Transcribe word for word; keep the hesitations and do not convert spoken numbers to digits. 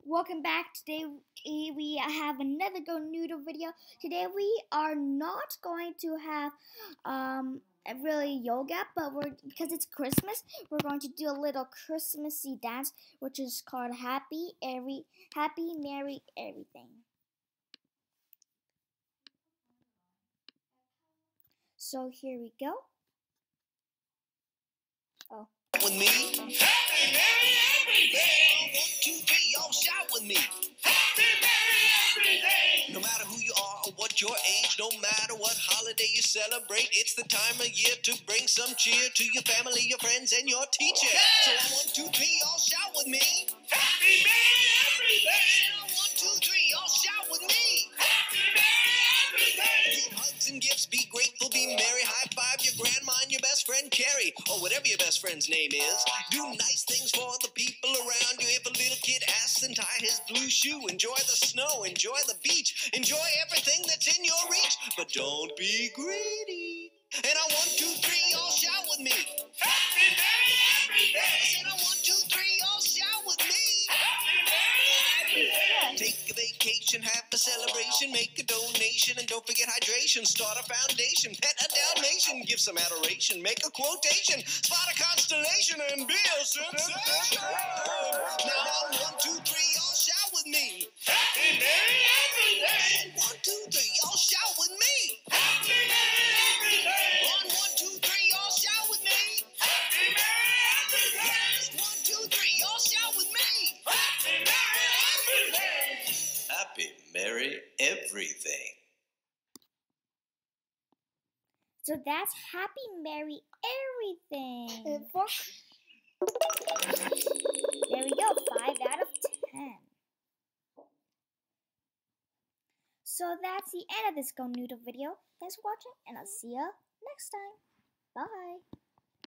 Welcome back. Today we have another Gonoodle video. Today we are not going to have um really yoga, but we're because it's Christmas, we're going to do a little Christmassy dance, which is called Happy Every Happy Merry Everything. So here we go. Oh. With me. Happy Merry Everything. One, two, three, y'all shout with me. Happy Merry Everything. No matter who you are or what your age, no matter what holiday you celebrate, it's the time of year to bring some cheer to your family, your friends, and your teacher. Yeah. So one, two, three, y'all shout with me. Happy Merry Everything. One, two, three, y'all shout with me. Happy Merry Everything. Give hugs and gifts, be grateful, be merry, high five your grandma and your best friend Carrie, or whatever your best friend's name is. Do nice things for the people around you. If a little kid asks, then tie his blue shoe. Enjoy the snow, enjoy the beach, enjoy everything that's in your reach. But don't be greedy. And I one, two, three, y'all shout with me. Happy Merry Everything. I said I one, two, three, y'all shout with me. Happy Merry Everything. Take a vacation, have a celebration, make a donation, and don't forget hydration. Start a foundation, pet a Dalmatian, give some adoration, make a quotation, spot a constellation, and be a sensation. Now on one, two, three, y'all shout with me. Happy Merry Everything. One, two, three, y'all shout with me. Happy Merry Everything. On one, two, three, y'all shout with me. Happy Merry Everything. Yes, one, two, three, y'all shout with me. Happy Merry Everything. Happy Merry Everything. So that's Happy Merry Everything. For there we go, five out of ten. So that's the end of this Gonoodle video. Thanks for watching, and I'll see you next time. Bye.